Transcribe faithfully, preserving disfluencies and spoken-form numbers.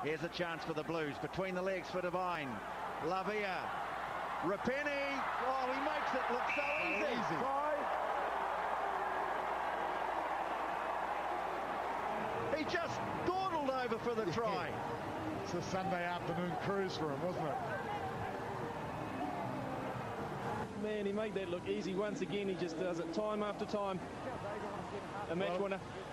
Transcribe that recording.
Here's a chance for the Blues. Between the legs for Devine. Lavia. Rupeni. Oh, he makes it look so easy. easy. He just dawdled over for the try. It's a Sunday afternoon cruise for him, wasn't it? Man, he made that look easy once again. He just does it time after time. A match well, winner.